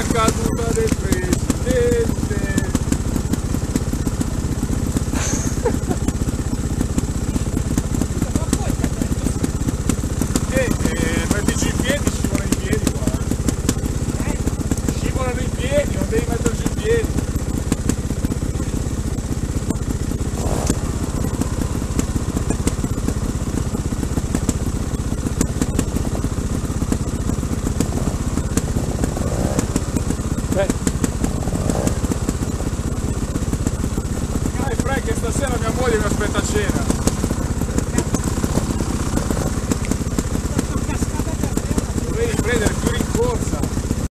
caduta del presidente. Mettici in piedi, scivolano i piedi qua. Scivolano i piedi, non devi metterci in piedi.